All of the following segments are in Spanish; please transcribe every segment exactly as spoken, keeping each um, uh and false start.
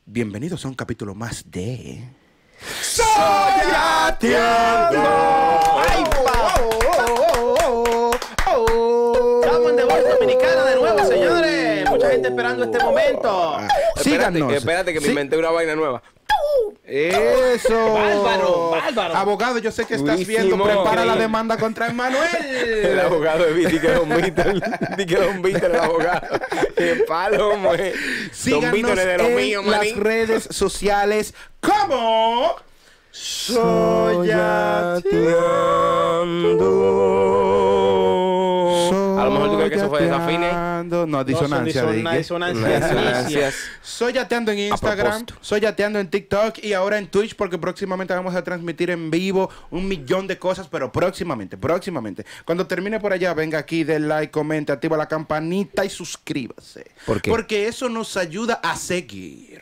Bienvenidos a un capítulo más de... ¡Soyateando! ¡Ay, pa! Estamos en The Voice Dominicana de nuevo, señores. Mucha gente esperando este momento. Síganos. Espérate, espérate que me Sí. inventé una vaina nueva. Eso. Bárbaro, bárbaro. Abogado, yo sé que estás Luisimo. viendo. Prepara la demanda contra Emmanuel. El abogado de Viti, que Don Víctor. Di que Don Víctor, el abogado. Qué palomo, eh. Don Síganos Víctor es de los en míos, las manín. redes sociales como... A lo mejor tú crees que eso fue desafine. No, No, son disonancia. dison- dije. disonancias. Gracias. Soy Yateando en Instagram, propósito. soy Yateando en TikTok y ahora en Twitch porque próximamente vamos a transmitir en vivo un millón de cosas, pero próximamente, próximamente. Cuando termine por allá, venga aquí, den like, comente, activa la campanita y suscríbase. ¿Por qué? Porque eso nos ayuda a seguir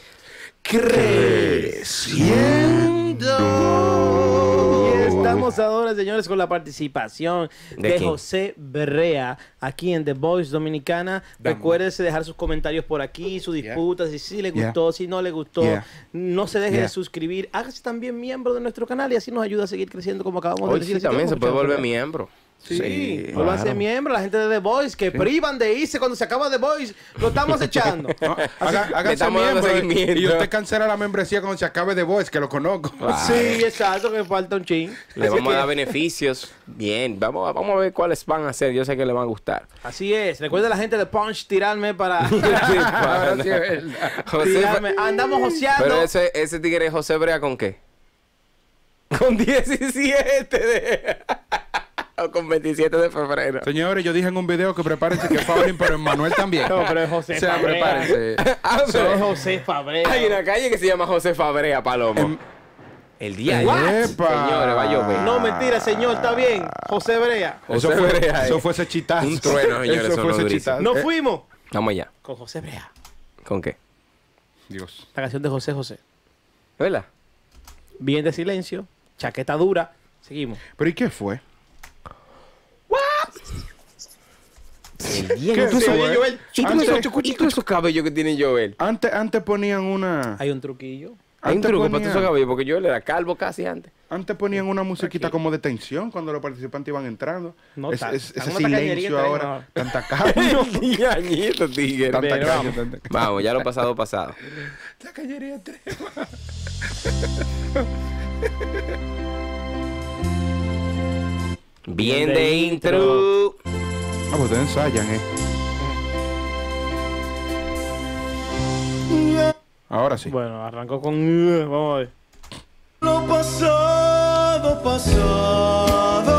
creciendo. Y estamos ahora, señores, con la participación ¿De de quién? José Berrea aquí en The Voice Dominicana. Vamos. Recuérdese dejar sus comentarios por aquí, sus Yeah. disputas, si sí le Yeah. gustó, si no le gustó. Yeah. No se deje Yeah. de suscribir. Hágase también miembro de nuestro canal y así nos ayuda a seguir creciendo como acabamos de Hoy decir. sí también se puede volver miembro. miembro. Sí, Sí, vuelva a ser claro. miembro, la gente de The Voice que privan de irse cuando se acaba The Voice, lo estamos echando. No, haga- háganse estamos dando miembro seguimiento. y usted cancela la membresía cuando se acabe de Voice, que lo conozco. Sí, exacto, que falta un chin. Le Así vamos que- a dar beneficios. Bien, vamos a, vamos a ver cuáles van a ser. Yo sé que le van a gustar. Así es, recuerda la gente de Punch tirarme para Ahora sí es verdad. José, tirarme. Andamos joseando. pero ese, ese tigre José Brea, ¿con qué? Con diecisiete de... o con veintisiete de febrero. Señores, yo dije en un video que prepárense que Faulín, pero Emmanuel también. No, pero es José O sea, Fabrea. prepárense. Ah, Eso pero es José Fabrea. hay una calle que se llama José Fabrea, Palomo. Em- El día What? Epa. Señores, va a llover. No, mentira, señor, está bien. José Brea. Eso José fue, Brea, eh. eso fue ese chitazo. Un trueno, señores, Eso sonó fue ese durísimo. chitazo. Nos Eh, fuimos Vamos allá. con José Brea. ¿Con qué? Dios. La canción de José José. ¿Verdad? Bien de silencio, chaqueta dura. Seguimos. ¿Pero y qué fue? El día ¿Qué que tú fue? sabes, Joel. ¿Y tú Antes- esos chucu- y tú esos cabellos que tiene Joel? Antes, antes ponían una... Hay un truquillo. Hay un Antes truco para ponían- esos cabellos porque Joel era calvo casi antes. Antes ponían una musiquita como de tensión cuando los participantes iban entrando. No, Es- ta- es- ese estamos tacañería silencio entre ahora. ellos. Tan tacaño. Diañito, tigre. Tan Pero tacaño, vamos. tan tacaño. Vamos, ya lo pasado, pasado. Tacañería extrema. Bien de intro. Ah, pues ustedes ensayan, eh. Ahora sí. Bueno, arrancó con... uh, Vamos a ver. Lo pasado, pasado.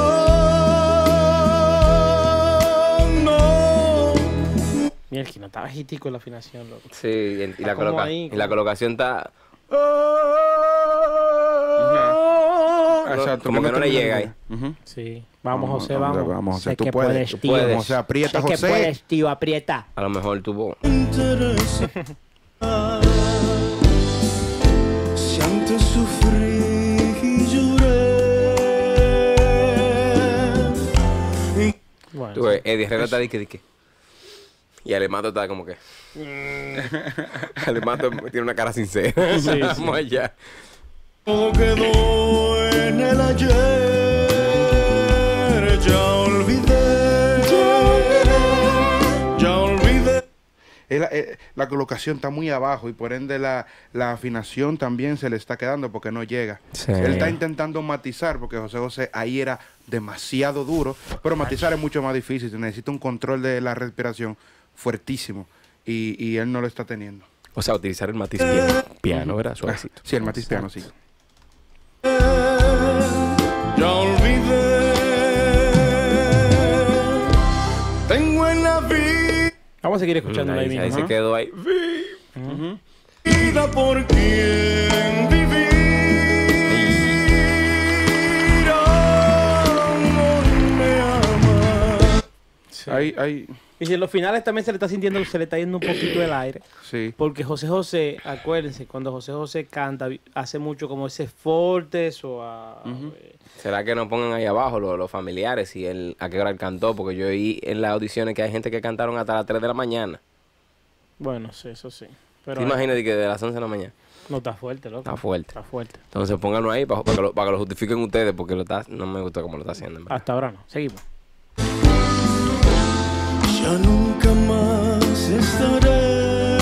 No. Mira, que no estaba bajitico la afinación, loco. Sí, y, y Está la, como coloca- ahí, y la como- colocación está... Exacto, como que no le llega ahí. Ujú. Sí. Vamos, Vamos, José, vamos, vamos. vamos, José, Sé tú que puedes, tú tío. puedes. José, aprieta, Sé que José. puedes, tío, aprieta. A lo mejor tuvo... Interesa. Si antes sufrí y lloré. Y Bueno, Tú ves, Eddie Herrera está dique, dique. Y Alemato está como que... Alemato tiene una cara sincera. sí. Vamos allá. todo quedó en el ayer. Ya olvidé. Ya olvidé. Es La, eh, la colocación está muy abajo y por ende la, la afinación también se le está quedando porque no llega. Sí. Él está intentando matizar porque José José ahí era demasiado duro, pero matizar es mucho más difícil. Se necesita un control de la respiración fuertísimo y, y él no lo está teniendo. O sea, utilizar el matiz piano, piano ¿verdad? Suavecito. Sí, el matiz piano, sí. Ya olvidé. Tengo en la Vamos a seguir escuchando ahí Ahí, mismo. ahí se ¿no? quedó ahí. vida por quien vivir. Amor me ama. Sí. Ahí, ahí, Y si en los finales también se le está sintiendo, se le está yendo un poquito el aire. sí. Porque José José, acuérdense, cuando José José canta, vi- hace mucho como ese forte, eso a... ¿Será que nos pongan ahí abajo los, los familiares y él, a qué hora él cantó? Porque yo oí en las audiciones que hay gente que cantaron hasta las tres de la mañana. Bueno, sí, eso sí. Pero ¿Te imaginas de que de las once de la mañana? no está fuerte, loco. Está fuerte. Está fuerte. Entonces pónganlo ahí para, para, que, lo, para que lo justifiquen ustedes porque lo está, no me gusta cómo lo está haciendo. En verdad. Hasta ahora no. Seguimos. Ya nunca más estaré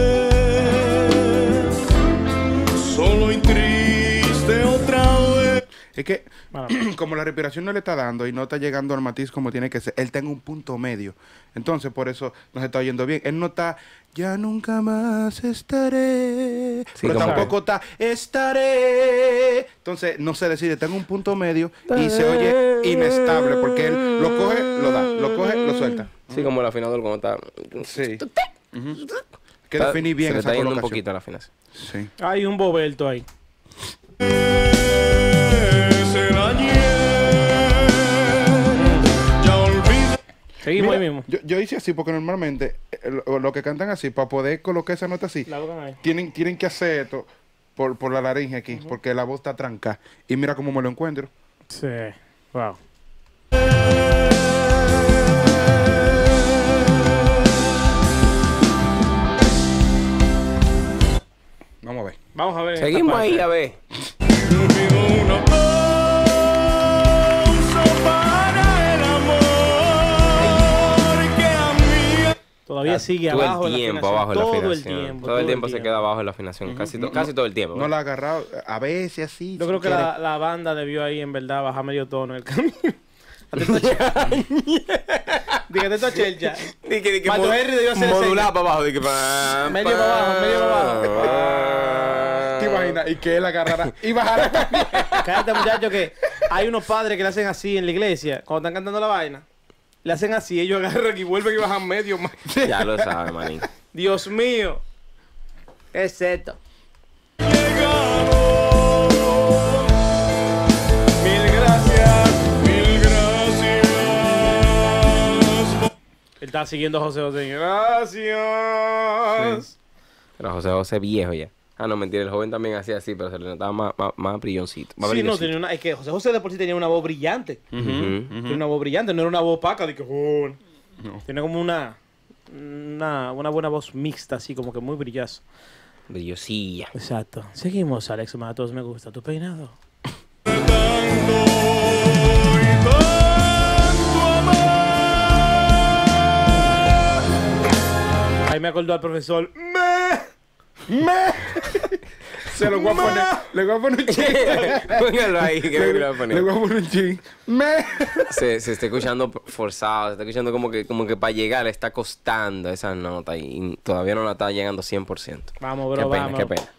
solo y triste otra vez. Es que, Bueno, como la respiración no le está dando y no está llegando al matiz como tiene que ser, él está en un punto medio. Entonces, por eso no se está oyendo bien. Él no está, ya nunca más estaré. Sí, pero como tampoco está, estaré. Entonces, no se decide, está en un punto medio y se oye inestable porque él lo coge, lo da, lo coge, lo suelta. Sí, como el afinador cuando está... Sí. Ujú. Que Está- definir bien se le esa está yendo un colocación. poquito la afinación. Sí. hay un boberto ahí. Será ayer, ya olvidé. Seguimos Mira, ahí mismo. Yo, yo hice así porque normalmente eh, lo, lo que cantan así, para poder colocar esa nota así, La hagan ahí. tienen, tienen que hacer esto por, por la laringe aquí, porque la voz está trancada. Y mira cómo me lo encuentro. Sí. Wow. Vamos a ver. Vamos a ver. esta Seguimos parte. ahí, a ver. Yo pido un aplauso para el amor que a mí. Todavía sigue todo abajo el en la tiempo afinación. abajo en la todo afinación. el tiempo. Todo el tiempo se queda abajo en la afinación. Casi, to- casi todo el tiempo. No ¿verdad? la ha agarrado. A veces así. Yo si creo que quiere. la, la banda debió ahí en verdad bajar medio tono en el camino. Atento a Dije, atento a Chelcha. Di que- di que Pato mo- Henry debió hacer modular señas. para abajo. di que pa- Medio para abajo, medio para abajo. ¿Te imaginas? Y que él agarrara y bajara también. Cállate, muchacho, que hay unos padres que le hacen así en la iglesia, cuando están cantando la vaina. Le hacen así, ellos agarran y vuelven y bajan medio más. Ya lo sabe, manín. Dios mío. ¿Qué es esto? Mil gracias, mil gracias. Él está siguiendo a José José. Gracias. Pero José José viejo ya. Ah, no, mentira. El joven también hacía así, pero se le notaba más, más, más brilloncito. Más Sí, no, brilloncito. tenía una, es que José José de por sí tenía una voz brillante. Ujú. Tiene una voz brillante, no era una voz opaca de que joven. Tiene como una, una una buena voz mixta, así como que muy brillosa. Brillosilla. Exacto. Seguimos, Alex Matos, me gusta tu peinado. Tanto y tanto amor. Ahí me acordó al profesor. ¡Me! ¡Me! Se lo voy a poner. Le voy a poner un ching. Póngalo ahí, que Le, le voy a poner. le voy a poner un ching. ¡Me! Se, se está escuchando forzado, se está escuchando como que, como que para llegar le está costando esa nota y, y todavía no la está llegando cien por ciento. Vamos, Qué bro, pena, vamos. qué pena.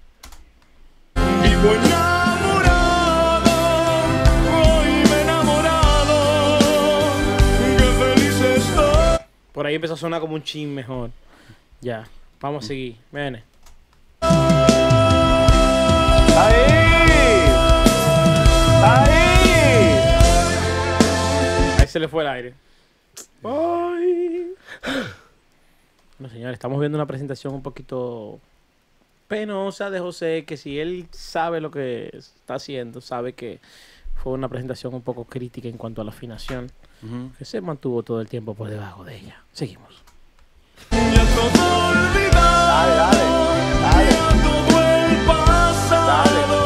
Vivo enamorado, hoy me he enamorado. Qué feliz estoy. Por ahí empezó a sonar como un chin mejor. Ya, vamos a seguir. Viene. Ahí se le fue el aire. Ay. Bueno, señores, estamos viendo una presentación un poquito penosa de José, que si él sabe lo que está haciendo, sabe que fue una presentación un poco crítica en cuanto a la afinación, que se mantuvo todo el tiempo por debajo de ella. Seguimos. Ya todo olvidado. Dale, dale, ya todo el pasado.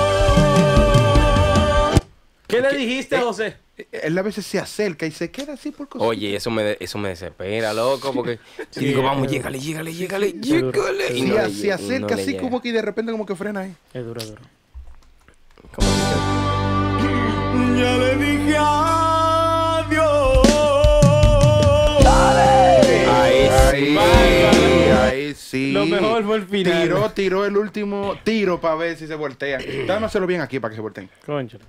¿Qué le dijiste a José? Él a veces se acerca y se queda así por cosas. Oye, eso me, de- eso me desespera, loco, porque Sí, y digo, vamos, es- llégale, llégale, llégale, es duro, llégale. es Y Sí, no le se llega, y no acerca le así llega. como que y de repente como que frena ahí. Es duro, es duro. Como que- Ya le dije adiós. Ahí sí. Ahí, ahí sí. Lo mejor fue el final. Tiró, tiró el último tiro para ver si se voltea. Déjame hacerlo bien aquí para que se volteen. Concho.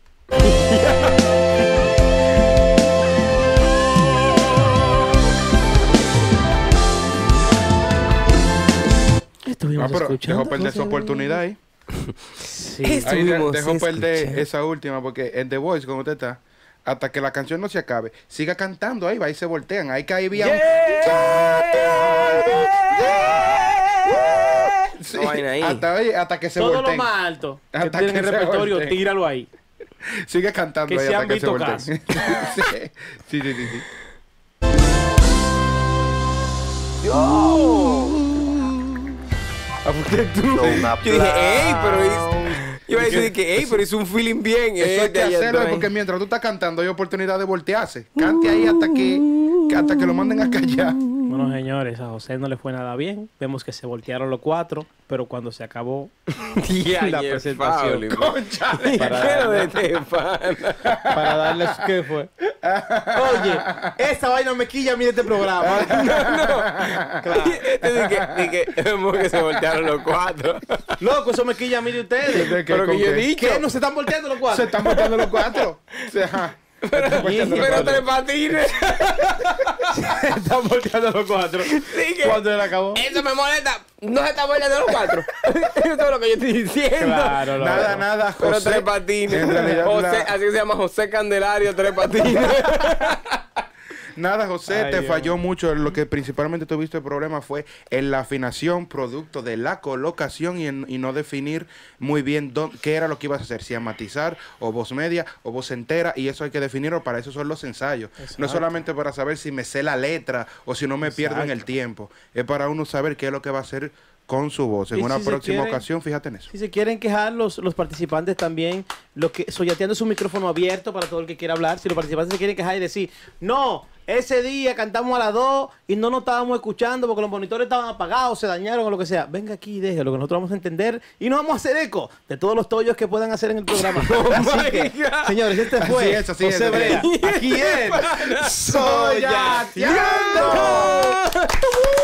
Estuvimos Ah, pero escuchando. dejó perder su oportunidad ahí. Sí. Es- Ahí de- Estuvimos dejó perder escuchando. esa última porque en The Voice, como usted está, hasta que la canción no se acabe, siga cantando ahí, va y se voltean. Ahí que ahí había un- Sí, Una vaina ahí. hasta, ahí, hasta que se Todo lo volteen. más alto que Hasta tiene en que el se repertorio, volteen. tíralo ahí. Sigue cantando Que ahí se hasta han que se visto volteen. casos. sí, sí, sí, sí, sí. Ah, porque tú. Un Yo dije, ey, pero aplauso. es... Yo iba a decir que, ey, pero hizo un feeling bien. Eso eh, hay que de allá hacerlo atrás. porque mientras tú estás cantando hay oportunidad de voltearse. Cante ahí hasta que, que- hasta que lo manden a callar. Bueno, señores, a José no le fue nada bien. Vemos que se voltearon los cuatro, pero cuando se acabó Ya, la ya, presentación. Pauli, Conchale. Pero de este pana. para darles qué fue. Oye, esta vaina me quilla a mí de este programa. Este de que, de que, vemos que se voltearon los cuatro. Loco, eso me quilla a mí de ustedes. ¿De qué, Pero con que yo he qué? dicho. ¿Qué? ¿No se están volteando los Se cuatro? están volteando los cuatro. O sea, Pero, pero tres patines. Se están volteando los cuatro. Sí que- ¿Cuándo él acabó? Eso me molesta. No se está volteando los cuatro. Eso es lo que yo estoy diciendo. Claro, loco. nada, nada, Pero José. tres patines. En realidad, José, la- así que se llama José Candelario, tres patines. Nada, José, Ay, te Dios. falló mucho. Lo que principalmente tuviste el problema fue en la afinación, producto de la colocación y, en- y no definir muy bien dónde- qué era lo que ibas a hacer. Si amatizar, o voz media, o voz entera. Y eso hay que definirlo. Para eso son los ensayos. No Exacto. es solamente para saber si me sé la letra o si no me pierdo en el Exacto. tiempo. Es para uno saber qué es lo que va a hacer con su voz. En Y una si se próxima quieren- ocasión, fíjate en eso. Si se quieren quejar, los, los participantes también, lo que Soyateando es un micrófono abierto para todo el que quiera hablar. Si los participantes se quieren quejar y decir, no, ese día cantamos a las dos y no nos estábamos escuchando porque los monitores estaban apagados, se dañaron o lo que sea, venga aquí y déjelo, que nosotros vamos a entender y nos vamos a hacer eco de todos los tollos que puedan hacer en el programa. Así my que, God. señores, este Así fue es, así es, José así Brea. es. Aquí en Soyateando.